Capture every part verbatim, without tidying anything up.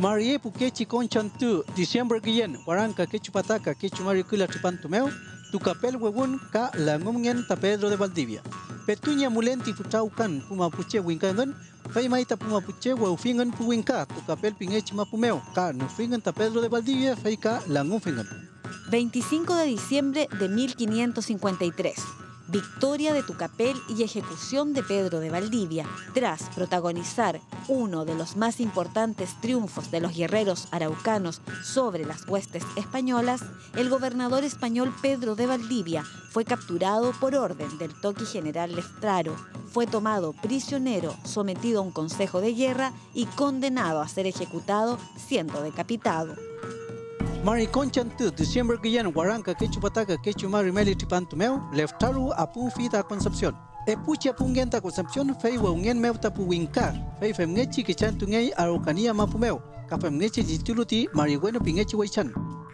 Marie pukechi conchantu, diciembre guillen, guaranca quechu pataca, quechu maricula chupantumeo, tu capel huevun ka la ngumien ta Pedro de Valdivia. Petuña mulenti futaucan, puma puche winkangan, fay maita puma puche hueufingan puwinka, tu capel pingechi mapumeo, ka nufingan ta Pedro de Valdivia, fay ka la ngumfingan. veinticinco de diciembre de mil quinientos cincuenta y tres. Victoria de Tucapel y ejecución de Pedro de Valdivia. Tras protagonizar uno de los más importantes triunfos de los guerreros araucanos sobre las huestes españolas, el gobernador español Pedro de Valdivia fue capturado por orden del toqui general Leftraro. Fue tomado prisionero, sometido a un consejo de guerra y condenado a ser ejecutado, siendo decapitado. Mari conchantu, diciembre guillen, guaranca, quechu pataca, quechu mari meli tipantumeo, Leftaru apun fita Concepción. E pucha pungenta Concepción, fei weungen meuta puwinka, fei femngechi que chantungei araucanía mapumeo, capemngechi tituluti marihueno pingechi weichan.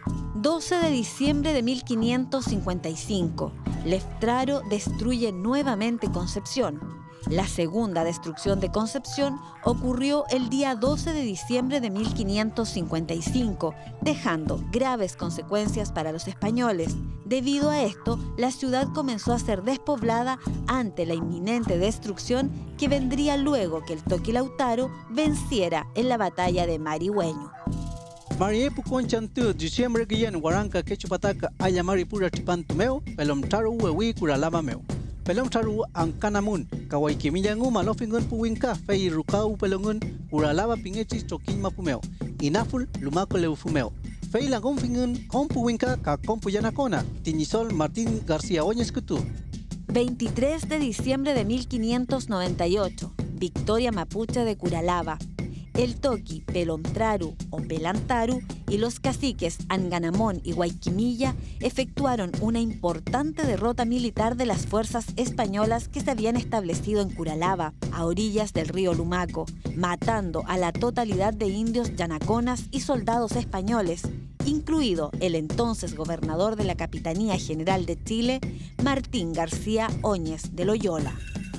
doce de diciembre de mil quinientos cincuenta y cinco. Leftraro destruye nuevamente Concepción. La segunda destrucción de Concepción ocurrió el día doce de diciembre de mil quinientos cincuenta y cinco, dejando graves consecuencias para los españoles. Debido a esto, la ciudad comenzó a ser despoblada ante la inminente destrucción que vendría luego que el toqui Lautaro venciera en la batalla de Marihueño. Mariepu conchantu, diciembre guillen, guaranca, quechu pataca, aya maripura tipantumeo, pelomtaru huewi curalamameo. Pelomtaru ankanamun, kawaikimiyangu malofingun puwinka, fei rukau pelongun, uralaba pingechi chokin mapumeo, inaful lumaco leufumeo. Fei langom fingun, compuwinka, ka compuyanacona, Tiñisol Martín García Oñez Cutú. veintitrés de diciembre de mil quinientos noventa y ocho, victoria mapuche de Curalaba. El toqui Pelomtraru o Pelantaru y los caciques Anganamón y Guayquimilla efectuaron una importante derrota militar de las fuerzas españolas que se habían establecido en Curalaba, a orillas del río Lumaco, matando a la totalidad de indios yanaconas y soldados españoles, incluido el entonces gobernador de la Capitanía General de Chile, Martín García Oñez de Loyola.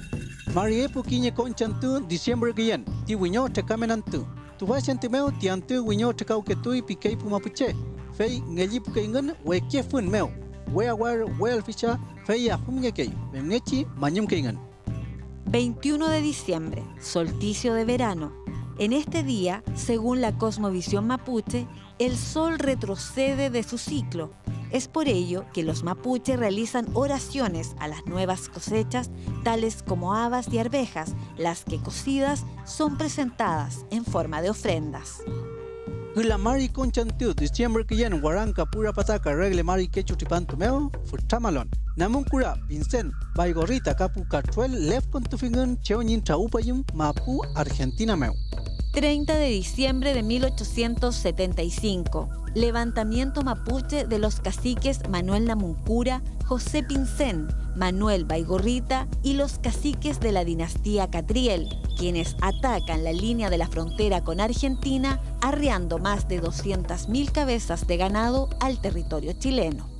Mariepu quiñe conchantu, diciembre guillen, ti wiño te camenantu. Tu vaciantimeo ti antu wiño te cauquetui piquei pumapuche. Fei ngelli puqueingan huequie fun meo. Hueaguar, huealficha, fei ahumñekei, memnechi, mañum keingan. veintiuno de diciembre, solsticio de verano. En este día, según la cosmovisión mapuche, el sol retrocede de su ciclo. Es por ello que los mapuches realizan oraciones a las nuevas cosechas, tales como habas y arvejas, las que cocidas son presentadas en forma de ofrendas. La mari conchantu, diciembre guillen, guaranca, pura pataca, regle mari quechu tipantumeo, futamalon. Namuncura, pincen, baigorrita, capu cachuel, lef con tufingun, cheoñin chaupayum, mapu, Argentina meu. treinta de diciembre de mil ochocientos setenta y cinco. Levantamiento mapuche de los caciques Manuel Namuncura, José Pincén, Manuel Baigorrita y los caciques de la dinastía Catriel, quienes atacan la línea de la frontera con Argentina, arriando más de doscientas mil cabezas de ganado al territorio chileno.